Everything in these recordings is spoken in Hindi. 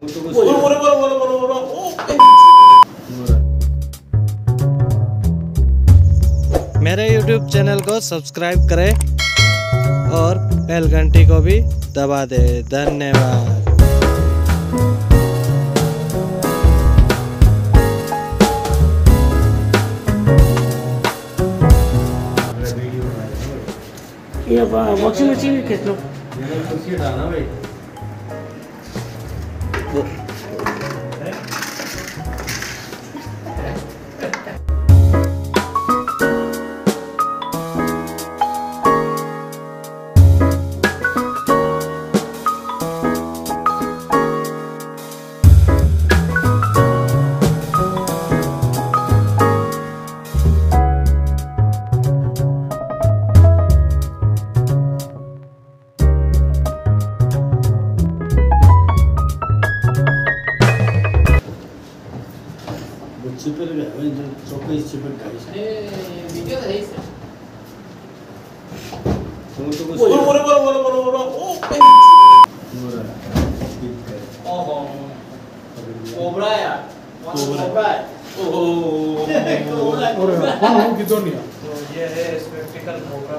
मेरे YouTube चैनल को सब्सक्राइब करें और बेल घंटी को भी दबा दे। धन्यवाद। ये वॉशिंग मशीन खींच लो। चिपक गया जो चौके चिपक गया ये वीडियो है इसे तो कुछ ओहो कोबरा यार कोबरा ओहो कौन हो किधर नहीं तो ये है स्पेक्टिकल कोबरा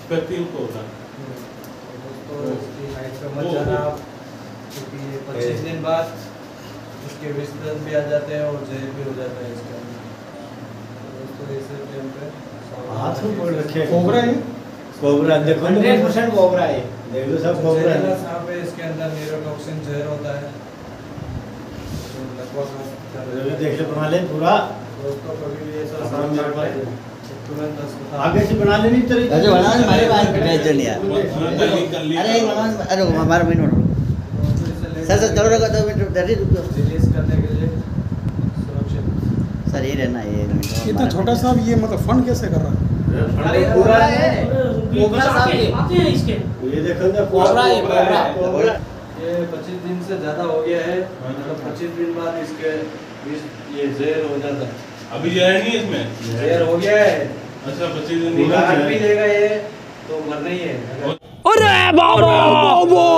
तो इसकी हाइट पे मत जाना आप क्योंकि 25 दिन बाद इसके विस्तृत भी आ जाते हैं और जहर भी हो जाता है इसके अंदर। तो ऐसे टाइम पे हाथ में पकड़ रखे कोबरा है कोबरा देखो 100% कोबरा है देखो सब कोबरा है सांप है इसके अंदर न्यूरोटॉक्सिन जहर होता है तो लगभग देख ले बना ले पूरा दोस्तों कभी भी ऐसा सांप मिल पाए तुरंत अस्पताल आगे से बना लेनी तरीके अरे बना हमारे पास भेज दिया अरे अरे हमारा मिनट सर चलो रखो 2 मिनट डरी रुको रिलीज करने के लिए सुरक्षित सर ये रहना ये इतना छोटा सा ये मतलब फंड कैसे कर रहा है अरे पूरा है कोबरा साहब आते हैं इसके ये देखो ना कोबरा है कोबरा ये 25 दिन से ज्यादा हो गया है मतलब 25 दिन बाद इसके ये जहर हो जाता है। अभी जहर नहीं है इसमें जहर हो गया है। अच्छा 25 दिन काट भी लेगा ये तो मरना ही है। अरे बाबा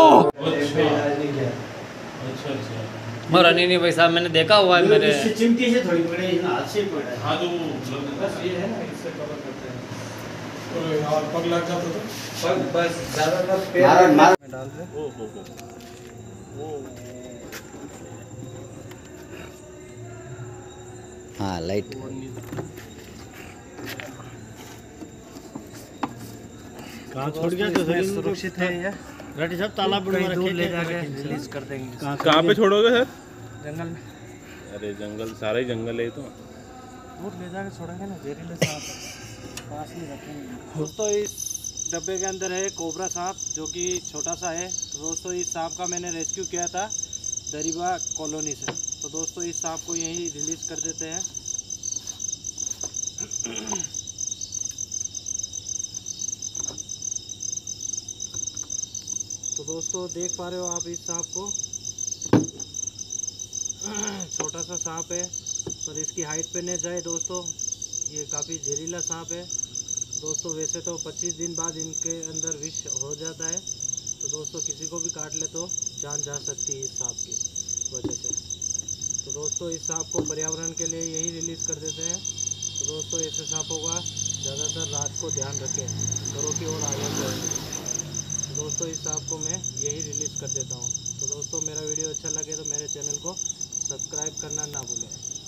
अच्छा और नहीं भाई साहब मैंने देखा हुआ है मेरे चिमटी से थोड़ी पड़े हाथ से पड़े हाँ तो बस ये है ना इससे कवर करते हैं और यार पग लग जाता तो पग बस ज्यादातर पैर में डाल दे। ओ हाँ लाइट कहाँ छोड़ गया तो सुरक्षित है ये रेडी सब तालाब में दूर ले जाके रिलीज कर देंगे। कहाँ पे छोड़ोगे सर? जंगल में। अरे जंगल सारा ही जंगल है तो दूर ले जाके छोड़ेंगे ना जहरीले सांप पास नहीं रखेंगे। दोस्तों इस डब्बे के अंदर है कोबरा सांप जो कि छोटा सा है। तो दोस्तों इस सांप का मैंने रेस्क्यू किया था दरिबा कॉलोनी से। तो दोस्तों इस सांप को यहीं रिलीज कर देते हैं। तो दोस्तों देख पा रहे हो आप इस सांप को, छोटा सा सांप है पर इसकी हाइट पे नहीं जाए दोस्तों, ये काफ़ी जहरीला सांप है दोस्तों। वैसे तो 25 दिन बाद इनके अंदर विष हो जाता है। तो दोस्तों किसी को भी काट ले तो जान जा सकती है इस सांप की वजह से। तो दोस्तों इस सांप को पर्यावरण के लिए यही रिलीज़ कर देते हैं। तो दोस्तों ऐसे सांपों का ज़्यादातर रात को ध्यान रखें, घरों की ओर आगे बढ़ें। तो दोस्तों इस सांप को मैं यही रिलीज़ कर देता हूँ। तो दोस्तों मेरा वीडियो अच्छा लगे तो मेरे चैनल को सब्सक्राइब करना ना भूलें।